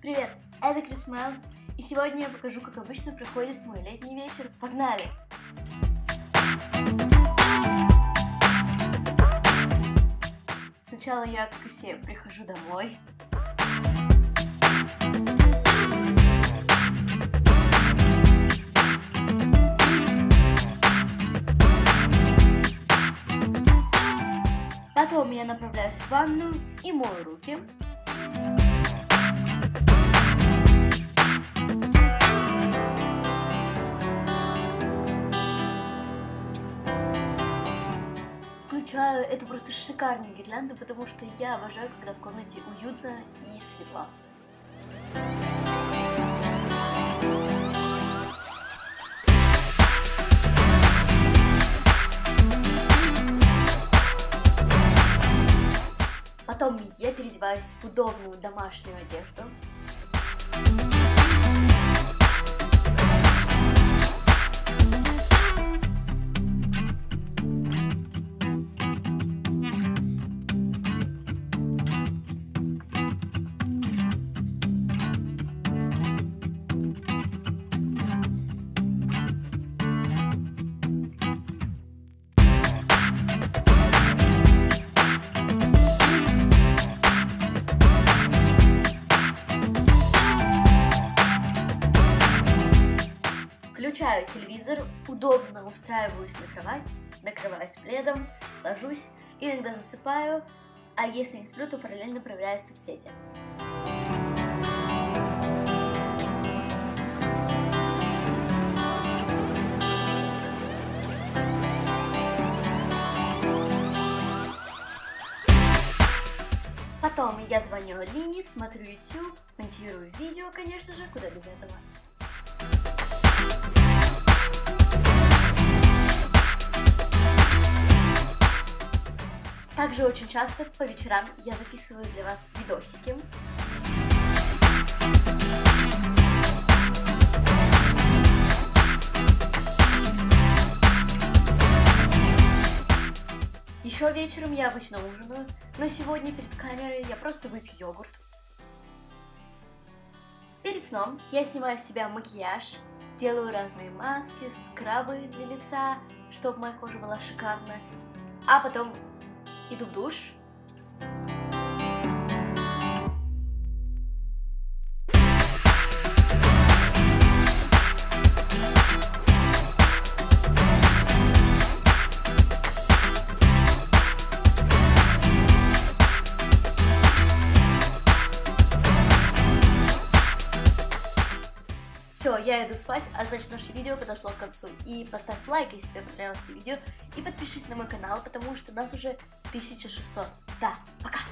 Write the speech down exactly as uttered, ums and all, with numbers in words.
Привет, это Крисмайл, и сегодня я покажу, как обычно проходит мой летний вечер. Погнали! Сначала я, как и все, прихожу домой. Потом я направляюсь в ванную и мою руки. Включаю эту просто шикарную гирлянду, потому что я обожаю, когда в комнате уютно и светло. Потом я переодеваюсь в удобную домашнюю одежду. Включаю телевизор, удобно устраиваюсь на кровать, накрываюсь пледом, ложусь, иногда засыпаю, а если не сплю, то параллельно проверяю соцсети. Потом я звоню Алине, смотрю YouTube, монтирую видео, конечно же, куда без этого. Также очень часто по вечерам я записываю для вас видосики. Еще вечером я обычно ужинаю, но сегодня перед камерой я просто выпью йогурт. Перед сном я снимаю с себя макияж, делаю разные маски, скрабы для лица, чтобы моя кожа была шикарная, а потом иду в душ. Все, я иду спать, а значит наше видео подошло к концу. И поставь лайк, если тебе понравилось это видео, и подпишись на мой канал, потому что нас уже тысяча шестьсот. Да, пока!